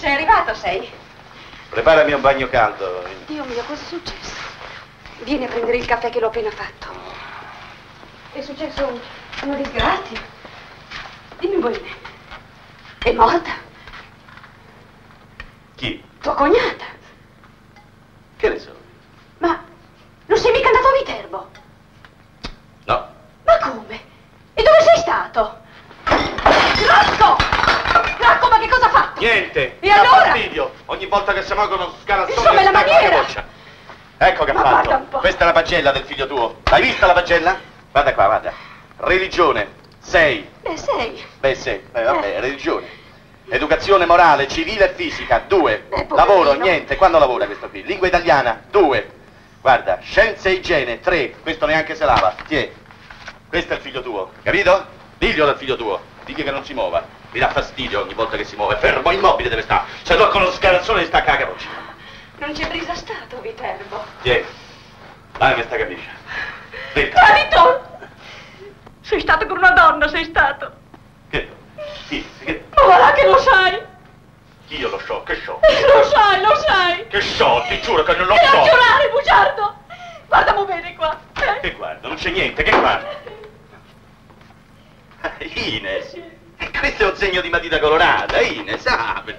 sei arrivato, sei? Preparami un bagno caldo. Dio mio, cosa è successo? Vieni a prendere il caffè che l'ho appena fatto. È successo una disgrazia. Dimmi bene. È morta? Chi? Tua cognata. Che ne so? Ma non sei mica andato a Viterbo? No. Ma come? E dove sei stato? Rocco! Rocco, ma che cosa ha fatto? Niente. E allora? Fastidio. Ogni volta che si muove uno scalazzone. Insomma, è la maniera. Voce. Ecco che ha Ma guarda fatto. un po'. Questa è la pagella del figlio tuo. L'hai vista la pagella? Guarda qua, guarda. Religione. 6. Sei. Beh, sì. Vabbè, religione. Educazione morale, civile e fisica. 2. Poverino. Lavoro, niente. Quando lavora questo qui? Lingua italiana. 2. Guarda, scienze e igiene. 3. Questo neanche se lava. Tiè. Questo è il figlio tuo, capito? Diglielo al figlio tuo. Digli che non si muova. Mi dà fastidio ogni volta che si muove. Fermo, immobile deve stare. Se no con lo scalazzone sta a capoccia. Non c'è brisa stato, Viterbo. Tiè. Dai, questa camicia. Tradito! Sei stato con una donna, sei stato. Che? Chi? Che? Ma va là che lo sai. Chi io lo so? Che so? Lo sai, lo sai. Che so? Ti giuro che non lo E a so. giurare, bugiardo. Guardamo bene qua. Che guarda? Non c'è niente, che guarda? Ines. Questo è un segno di matita colorata, Ines, apri.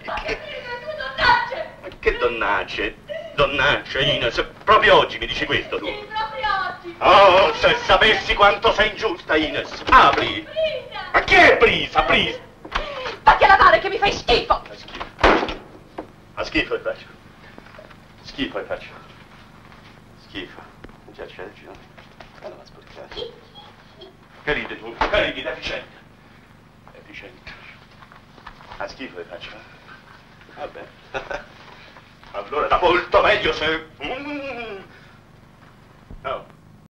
Che donnacce? Donnacce, Ines. Proprio oggi mi dici questo tu? Sì, proprio oggi. Oh, se sapessi quanto sei ingiusta, Ines. Apri. Brisa. Ma che è Brisa? Brisa? Vatti a lavare che mi fai schifo. Fa schifo. Ma schifo e faccio. Schifo e faccio. Schifo. Non ci accedi, no? Allora, sporcare. Che ridi tu? Che ridi, deficiente. Deficiente. Ma schifo e faccio. Vabbè. Allora era molto meglio se... No.